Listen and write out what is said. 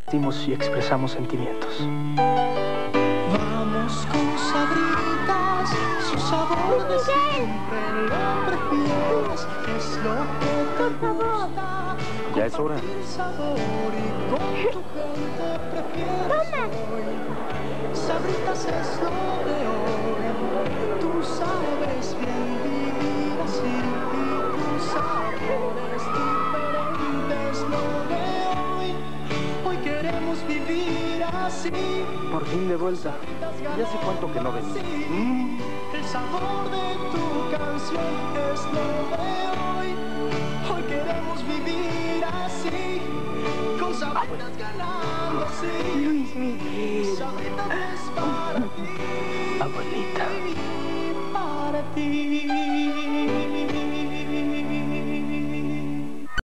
Sentimos y expresamos sentimientos. Vamos con Sabritas, su sabor de siempre lo prefieres, es lo que te gusta. Ya es hora. Sabor y con tu gente prefieres hoy. Sabritas es lo de hoy. Tú sabes bien vivir así y tu sabor es diferente, es lo de hoy. Hoy queremos vivir así. Por fin de vuelta. Ya sé cuánto que no venía. El sabor de tu canción es lo de hoy. Hoy queremos vivir así, con Sabritas ganando así. Luis Miguel. Sabritas es para ti, Abuelita. para ti.